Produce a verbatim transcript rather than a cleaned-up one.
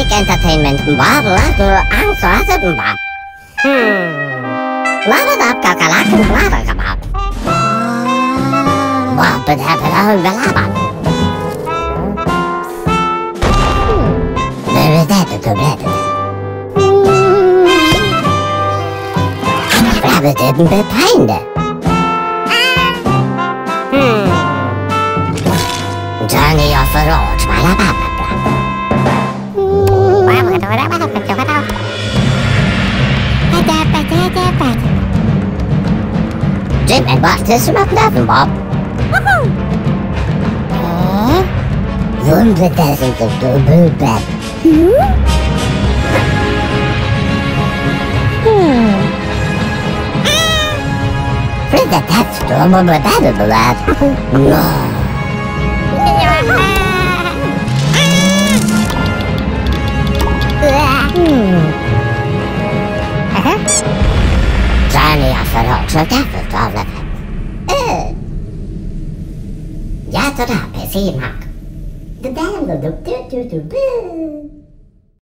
Daedalic Entertainment Barlato Answers Hmm. Lava up Kakalak Lava Kabab. What would happen on the lava? There is that to bread. Rabbit didn't be kind. Hmm. Journey of the Roach, my lava. Jim and Bob to smoke nothing, Bob. One of dozens of the blue bed. Fred, that's the one with that in the lad. No. Johnny of the Roach, so that's the problem. Eh. Ja, tot daar, bij zie je, Mark. De dame doet doet doet doet.